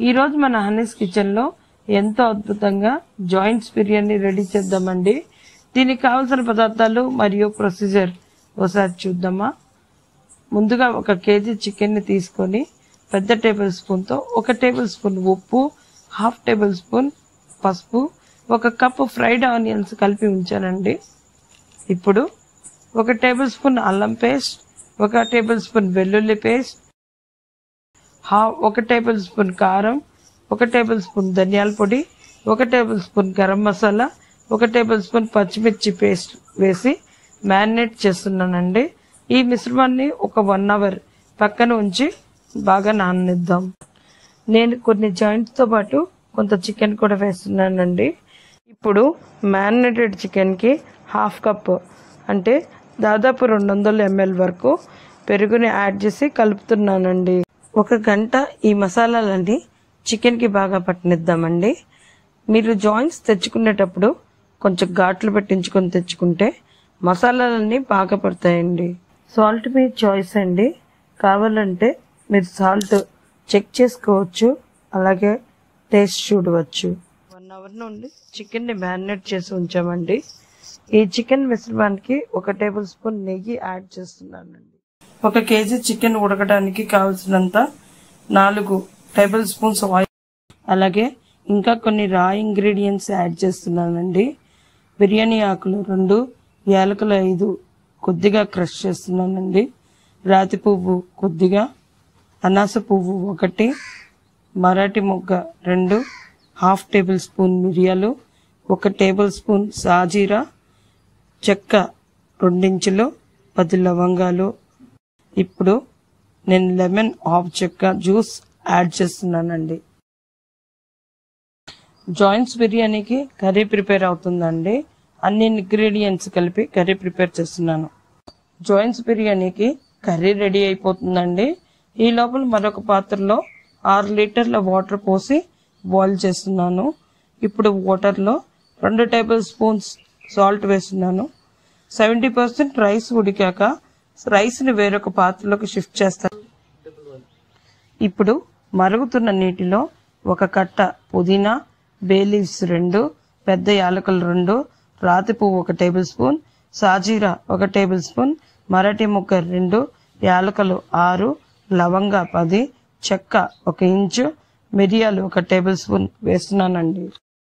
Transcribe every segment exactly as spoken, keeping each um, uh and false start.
ఈరోజు మన హనీస్ కిచెన్లో ఎంతో అద్భుతంగా జాయింట్స్ బిర్యానీ రెడీ చేద్దామండి. దీనికి కావాల్సిన పదార్థాలు మరియు ప్రొసీజర్ ఒకసారి చూద్దామా. ముందుగా ఒక కేజీ చికెన్ని తీసుకొని పెద్ద టేబుల్ స్పూన్తో ఒక టేబుల్ స్పూన్ ఉప్పు, హాఫ్ టేబుల్ స్పూన్ పసుపు, ఒక కప్పు ఫ్రైడ్ ఆనియన్స్ కలిపి ఉంచానండి. ఇప్పుడు ఒక టేబుల్ స్పూన్ అల్లం పేస్ట్, ఒక టేబుల్ స్పూన్ వెల్లుల్లి పేస్ట్, హా ఒక టేబుల్ స్పూన్ కారం, ఒక టేబుల్ స్పూన్ ధనియాల పొడి, ఒక టేబుల్ స్పూన్ గరం మసాలా, ఒక టేబుల్ స్పూన్ పచ్చిమిర్చి పేస్ట్ వేసి మ్యారినేట్ చేస్తున్నానండి. ఈ మిశ్రమాన్ని ఒక వన్ అవర్ పక్కన ఉంచి బాగా నాననిద్దాం. నేను కొన్ని జాయింట్స్తో పాటు కొంత చికెన్ కూడా వేస్తున్నానండి. ఇప్పుడు మ్యారినేటెడ్ చికెన్కి హాఫ్ కప్ అంటే దాదాపు రెండు వందల ఎంఎల్ వరకు పెరుగుని యాడ్ చేసి కలుపుతున్నానండి. ఒక గంట ఈ మసాలాలన్నీ చికెన్కి బాగా పట్టనిద్దామండి. మీరు జాయింట్స్ తెచ్చుకునేటప్పుడు కొంచెం ఘాట్లు పెట్టించుకొని తెచ్చుకుంటే మసాలాలన్నీ బాగా పడతాయండి. సాల్ట్ మీ చాయిస్ అండి. కావాలంటే మీరు సాల్ట్ చెక్ చేసుకోవచ్చు, అలాగే టేస్ట్ చూడవచ్చు. వన్ అవర్ నుండి చికెన్ని మ్యారినేట్ చేసి ఉంచామండి. ఈ చికెన్ మిశ్రమానికి ఒక టేబుల్ స్పూన్ నెయ్యి యాడ్ చేస్తున్నానండి. ఒక కేజీ చికెన్ ఉడకడానికి కావలసినంత నాలుగు టేబుల్ స్పూన్స్ ఆయిల్, అలాగే ఇంకా కొన్ని రా ఇంగ్రీడియంట్స్ యాడ్ చేస్తున్నానండి. బిర్యానీ ఆకులు రెండు, యాలకులు ఐదు కొద్దిగా క్రష్ చేస్తున్నానండి. రాతి పువ్వు కొద్దిగా, అనాస పువ్వు ఒకటి, మరాఠీ మొగ్గ రెండు, హాఫ్ టేబుల్ స్పూన్ మిరియాలు, ఒక టేబుల్ స్పూన్ సాజీరా, చెక్క రెండించులు, పది లవంగాలు. ఇప్పుడు నేను లెమన్ హాఫ్ చెక్క జ్యూస్ యాడ్ చేస్తున్నానండి. జాయింట్స్ బిర్యానీకి కర్రీ ప్రిపేర్ అవుతుందండి. అన్ని ఇంగ్రీడియంట్స్ కలిపి కర్రీ ప్రిపేర్ చేస్తున్నాను. జాయింట్స్ బిర్యానీకి కర్రీ రెడీ అయిపోతుందండి. ఈ లోపల మరొక పాత్రలో ఆరు లీటర్ల వాటర్ పోసి బాయిల్ చేస్తున్నాను. ఇప్పుడు వాటర్లో రెండు టేబుల్ స్పూన్స్ సాల్ట్ వేస్తున్నాను. సెవెంటీ పర్సెంట్ రైస్ ఉడికాక రైస్ని వేరొక పాత్రలోకి షిఫ్ట్ చేస్తాను. ఇప్పుడు మరుగుతున్న నీటిలో ఒక కట్ట పుదీనా, బే లీవ్స్ రెండు, పెద్ద యాలకులు రెండు, రాతి పువ్వు ఒక టేబుల్ స్పూన్, సాజీరా ఒక టేబుల్ స్పూన్, మరాఠీ మొగ్గ రెండు, యాలకులు ఆరు, లవంగా పది, చెక్క ఒక ఇంచు, మిరియాలు ఒక టేబుల్ స్పూన్ వేస్తున్నానండి.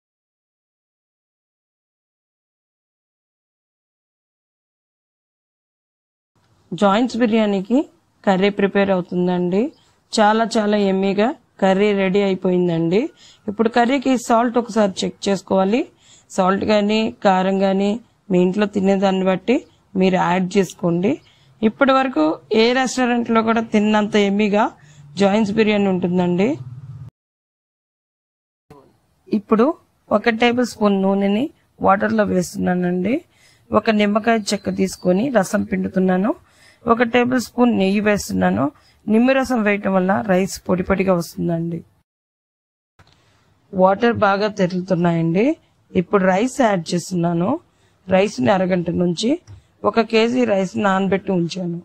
జాయింట్స్ బిర్యానీకి కర్రీ ప్రిపేర్ అవుతుందండి. చాలా చాలా ఎమ్మీగా కర్రీ రెడీ అయిపోయిందండి. ఇప్పుడు కర్రీకి సాల్ట్ ఒకసారి చెక్ చేసుకోవాలి. సాల్ట్ కానీ కారం కానీ మీ ఇంట్లో తినేదాన్ని బట్టి మీరు యాడ్ చేసుకోండి. ఇప్పటి వరకు ఏ రెస్టారెంట్లో కూడా తిన్నంత ఎమ్మీగా జాయింట్స్ బిర్యానీ ఉంటుందండి. ఇప్పుడు ఒక టేబుల్ స్పూన్ నూనెని వాటర్లో వేస్తున్నానండి. ఒక నిమ్మకాయ చెక్క తీసుకొని రసం పిండుతున్నాను. ఒక టేబుల్ స్పూన్ నెయ్యి వేస్తున్నాను. నిమ్మరసం వేయటం వల్ల రైస్ పొడి పొడిగా వస్తుందండి. వాటర్ బాగా తెరులుతున్నాయండి. ఇప్పుడు రైస్ యాడ్ చేస్తున్నాను. రైస్ని అరగంట నుంచి ఒక కేజీ రైస్ నానబెట్టి ఉంచాను.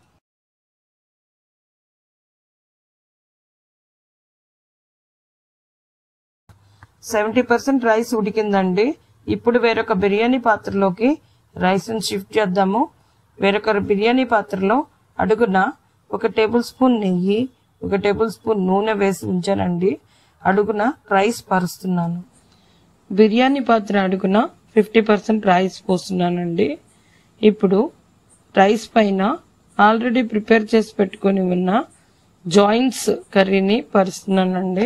సెవెంటీ పర్సెంట్ రైస్ ఉడికిందండి. ఇప్పుడు వేరొక బిర్యానీ పాత్రలోకి రైస్ని షిఫ్ట్ చేద్దాము. వేరొక బిర్యానీ పాత్రలో అడుగున ఒక టేబుల్ స్పూన్ నెయ్యి, ఒక టేబుల్ స్పూన్ నూనె వేసి ఉంచానండి. అడుగున రైస్ పరుస్తున్నాను. బిర్యానీ పాత్ర అడుగున ఫిఫ్టీ పర్సెంట్ రైస్ పోస్తున్నానండి. ఇప్పుడు రైస్ పైన ఆల్రెడీ ప్రిపేర్ చేసి పెట్టుకొని ఉన్న జాయింట్స్ కర్రీని పరుస్తున్నానండి.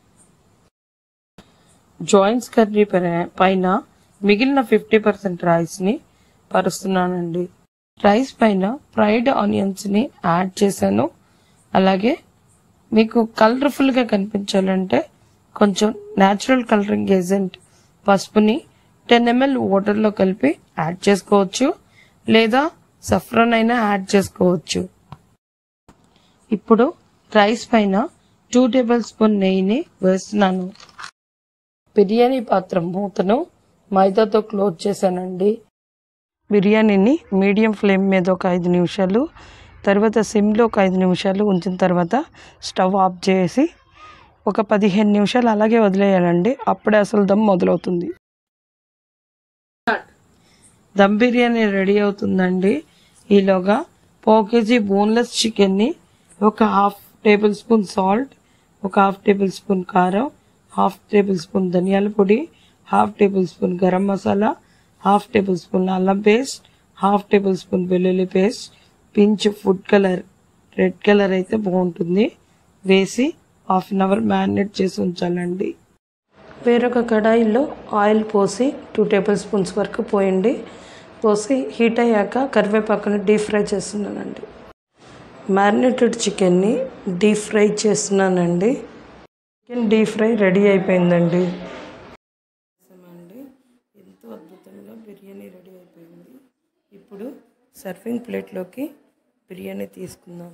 జాయింట్స్ కర్రీ పైన మిగిలిన ఫిఫ్టీ పర్సెంట్ రైస్ని పరుస్తున్నానండి. రైస్ పైన ఫ్రైడ్ ఆనియన్స్ని యాడ్ చేశాను. అలాగే మీకు కలర్ఫుల్గా కనిపించాలంటే కొంచెం న్యాచురల్ కలరింగ్ ఏజెంట్ పసుపుని టెన్ ఎంఎల్ వాటర్లో కలిపి యాడ్ చేసుకోవచ్చు, లేదా సఫ్రాన్ అయినా యాడ్ చేసుకోవచ్చు. ఇప్పుడు రైస్ పైన టూ టేబుల్ స్పూన్ నెయ్యిని వేస్తున్నాను. బిర్యానీ పాత్ర మూతను మైదాతో క్లోజ్ చేశానండి. బిర్యానీని మీడియం ఫ్లేమ్ మీద ఒక ఐదు నిమిషాలు, తర్వాత సిమ్లో ఒక ఐదు నిమిషాలు ఉంచిన తర్వాత స్టవ్ ఆఫ్ చేసి ఒక పదిహేను నిమిషాలు అలాగే వదిలేయాలండి. అప్పుడే అసలు దమ్ మొదలవుతుంది. దమ్ బిర్యానీ రెడీ అవుతుందండి. ఈలోగా పావు కేజీ బోన్లెస్ చికెన్ని ఒక హాఫ్ టేబుల్ స్పూన్ సాల్ట్, ఒక హాఫ్ టేబుల్ స్పూన్ కారం, హాఫ్ టేబుల్ స్పూన్ ధనియాల పొడి, half table spoon garam masala, half table spoon అల్లం పేస్ట్, హాఫ్ టేబుల్ స్పూన్ వెల్లుల్లి paste, pinch food colour, red colour అయితే బాగుంటుంది, వేసి హాఫ్ అన్ అవర్ మ్యారినేట్ చేసి ఉంచాలండి. వేరొక కడాయిలో ఆయిల్ పోసి టూ టేబుల్ స్పూన్స్ వరకు పోయండి. పోసి హీట్ అయ్యాక కరివేపాకుని డీప్ ఫ్రై చేస్తున్నానండి. మ్యారినేటెడ్ చికెన్ని డీప్ ఫ్రై చేస్తున్నానండి. చికెన్ డీప్ ఫ్రై రెడీ అయిపోయిందండి. ఎంతో అద్భుతంగా బిర్యానీ రెడీ అయిపోయింది. ఇప్పుడు సర్వింగ్ ప్లేట్లోకి బిర్యానీ తీసుకుందాం.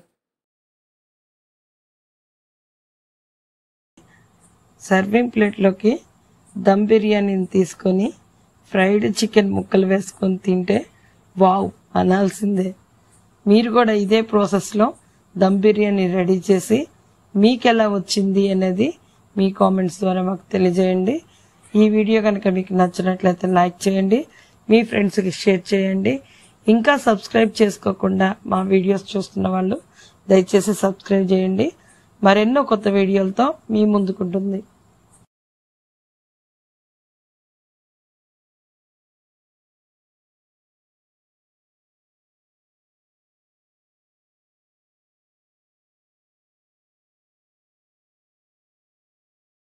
సర్వింగ్ ప్లేట్లోకి దమ్ బిర్యానీని తీసుకొని ఫ్రైడ్ చికెన్ ముక్కలు వేసుకొని తింటే వావ్ అనాల్సిందే. మీరు కూడా ఇదే ప్రాసెస్లో దమ్ బిర్యానీ రెడీ చేసి మీకు ఎలా వచ్చింది అనేది మీ కామెంట్స్ ద్వారా మాకు తెలియజేయండి. ఈ వీడియో కనుక మీకు నచ్చినట్లయితే లైక్ చేయండి, మీ ఫ్రెండ్స్కి షేర్ చేయండి. ఇంకా సబ్స్క్రైబ్ చేసుకోకుండా మా వీడియోస్ చూస్తున్న వాళ్ళు దయచేసి సబ్స్క్రైబ్ చేయండి. మరెన్నో కొత్త వీడియోలతో మీ ముందుకుంటుంది.